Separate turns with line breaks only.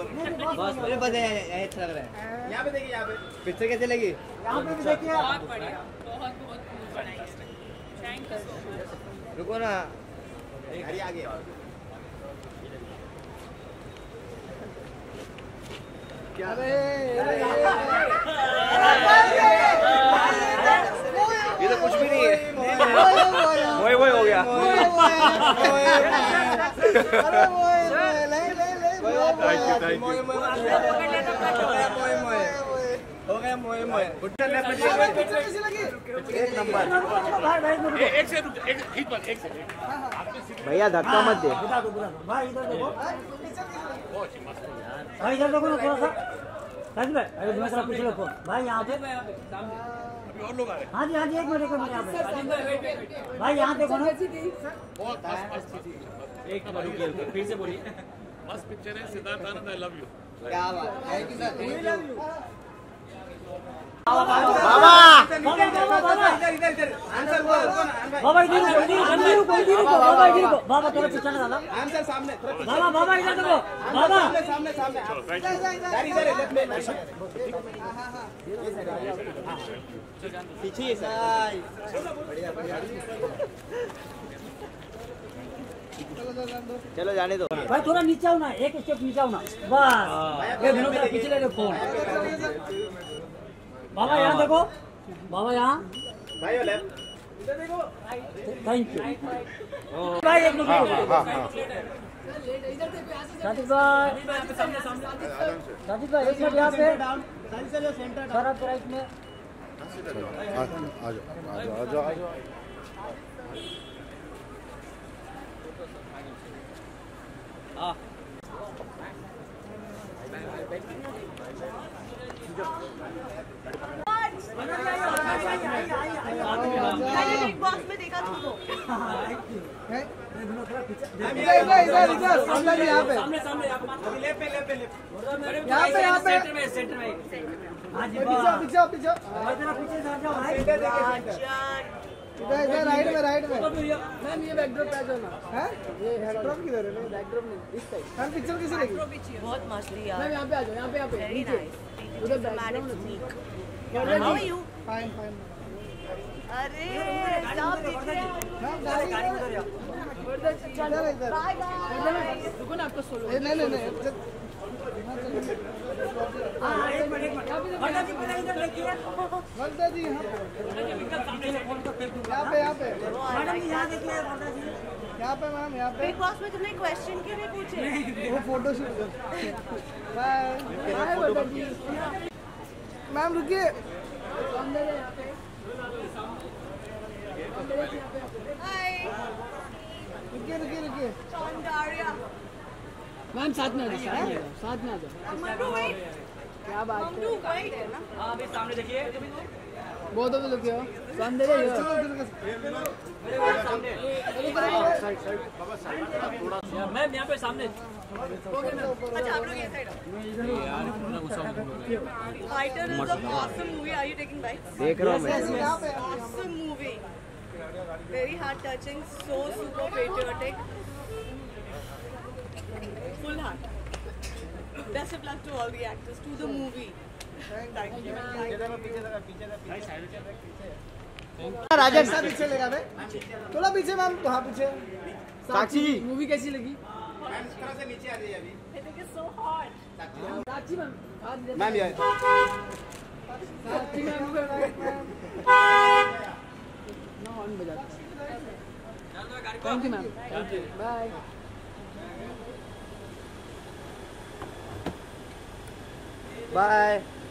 बस मुझे बस यही अच्छा लग रहा है। यहाँ पे देखिए, यहाँ पे पिक्चर कैसे लगी? यहाँ पे भी देखिए। बहुत बढ़िया, बहुत बढ़िया। Thank you so much. रुको ना, अरे आगे क्या? ये तो कुछ भी नहीं है। मोए मोए हो गया। हो गया मोए मोए। एक नंबर। भैया धक्का मत दे। भाई इधर देखो। भाई इधर देखो ना थोड़ा सा। राजू भाई, अरे दूसरा पीछे रखो। भाई यहाँ पे और लोग आ रहे हैं। हाँ जी एक मिनट यहाँ पे। भाई यहाँ देखो ना। एक नंबर फिर से बोलिए। मस्त पिक्चर है, Siddharth Anand, I love you. क्या बात, thank you sir, thank you. बाबा इधर आंसर बोल। बाबा इधर बाबा थोड़ा पीछे ना दादा। आंसर सामने। बाबा इधर देखो। बाबा सामने इधर पीछे है सर। बढ़िया चलो जाने दो भाई, थोड़ा नीचे आओ ना, एक स्टेप नीचे आओ ना बस। ये विनोद पीछे ले लो फोन। बाबा यहाँ देखो, बाबा यहाँ भाई लेफ्ट इधर देखो। थैंक यू भाई। एक मिनट साजिद भाई, एक मिनट यहाँ पे सर, आप राइट में आ जाओ।
मैंने बिग बॉस में देखा तुमको।
यहाँ पे सेंटर में राइट में। मैम ये बैकड्रॉप पे आ जाओ ना। हैं ये बैकड्रॉप किधर है? बैकड्रॉप नहीं, इस साइड। मैम पिक्चर कैसी लगी?
बहुत मस्त यार।
मैम यहाँ पे आ जाओ, यहाँ पे नीचे उधर background. How are you? Fine.
अरे सब दिख रहे हैं।
गाड़ी उधर जाओ। Bye bye. रुको ना, आपको सोलो। नहीं एक मिनट वर्दा जी इधर देखिए। वर्दा जी यहाँ पे मैडम जी यहाँ देखिए। वर्दा जी यहाँ पे मैम, यहाँ पे।
बिग बॉस में तुमने क्वेश्चन क्यों नहीं पूछे?
वो photo shoot. Bye Varda ji. Ma'am रुकिए।
हाय
रुकिए।
सौंदर्या
मैम साथ में आ जाओ।
मंडू वेट।
क्या बात है?
मंडू वेट है ना?
हाँ अभी सामने देखिए। बहुत तो लुकियो सौंदर्य मैम यहाँ पे सामने।
अच्छा आप लोग ये साइड आओ। Fighter is a awesome movie. Are you taking bytes?
देख रहा हूँ मैं।
Awesome movie, very heart touching, so super patriotic, full heart. Best of luck to all the actors, to the movie. Thank you.
Rajan साहब पीछे लेगा बे, थोड़ा पीछे मैम, वहाँ पीछे। साक्षी जी मूवी कैसी लगी? मैम थोड़ा सा नीचे आ जाइए अभी।
I think it's so hot.
Sakshi ma'am ये साक्षी मैम ना ऑन बजा। Thank you ma'am, thank you, bye bye.